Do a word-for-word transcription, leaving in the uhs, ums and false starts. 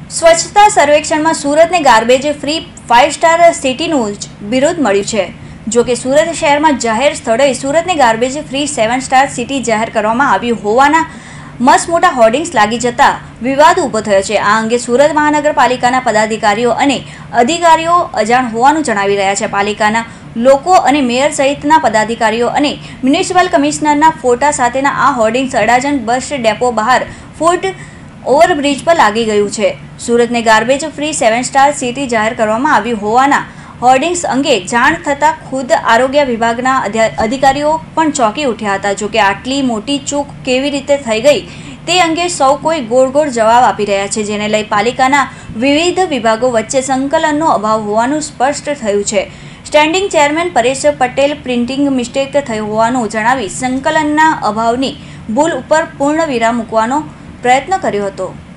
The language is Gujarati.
સ્વચ્છતા સર્વેક્ષણમાં સુરતને ગાર્બેજ ફ્રી ફાઇવ સ્ટાર સિટીનું જ બિરુદ મળ્યું છે। જો કે સુરત શહેરમાં જાહેર સ્થળોએ સુરતને garbage free seven star city જાહેર કરવામાં આવ્યું હોવાના મસ્ત મોટા હોર્ડિંગ્સ લાગી જતા વિવાદ ઊભો થયો છે। આ અંગે સુરત મહાનગરપાલિકાના પદાધિકારીઓ અને અધિકારીઓ અજાણ હોવાનું જણાવી રહ્યા છે। પાલિકાના લોકો અને મેયર સહિતના પદાધિકારીઓ અને મ્યુનિસિપલ કમિશનરના ફોટા સાથેના આ હોર્ડિંગ્સ અડાજણ બસ ડેપો બહાર ફૂટ ઓવરબ્રિજ પર લાગી ગયું છે। સુરતને garbage free seven star city જાહેર કરવામાં આવ્યું હોવાના હોર્ડિંગ્સ અંગે જાણ થતાં ખુદ આરોગ્ય વિભાગના અધિકારીઓ પણ ચોંકી ઉઠ્યા હતા। જો કે આટલી મોટી ચૂક કેવી રીતે થઈ ગઈ તે અંગે સૌ કોઈ ગોળ ગોળ જવાબ આપી રહ્યા છે, જેને લઈ પાલિકાના વિવિધ વિભાગો વચ્ચે સંકલનનો અભાવ હોવાનું સ્પષ્ટ થયું છે। Standing chairman Paresh Patel printing mistake થઈ હોવાનું જણાવી સંકલનના અભાવની ભૂલ ઉપર પૂર્ણ વિરામ મૂકવાનો પ્રયત્ન કર્યો હતો।